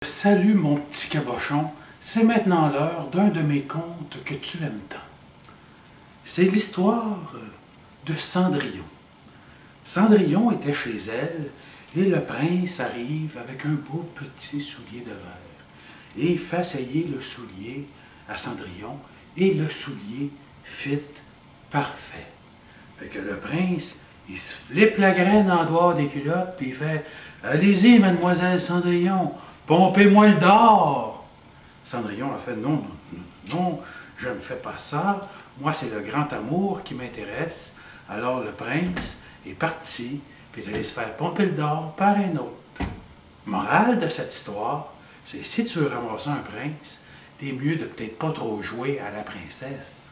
Salut mon petit cabochon, c'est maintenant l'heure d'un de mes contes que tu aimes tant. C'est l'histoire de Cendrillon. Cendrillon était chez elle et le prince arrive avec un beau petit soulier de verre et fait essayer le soulier à Cendrillon et le soulier fit parfait. Fait que le prince, il se flippe la graine en dehors des culottes puis il fait « Allez-y, mademoiselle Cendrillon, pompez-moi le d'or! » Cendrillon a fait « Non, non, non, je ne fais pas ça. Moi, c'est le grand amour qui m'intéresse. » Alors le prince est parti, puis il est allé se faire pomper le d'or par un autre. Morale de cette histoire, c'est si tu veux ramasser un prince, t'es mieux de peut-être pas trop jouer à la princesse.